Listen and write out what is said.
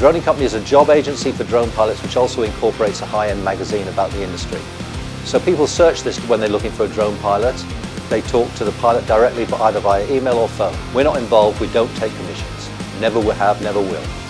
Droning Company is a job agency for drone pilots which also incorporates a high-end magazine about the industry. So people search this when they're looking for a drone pilot. They talk to the pilot directly, but either via email or phone. We're not involved, we don't take commissions. Never have, never will.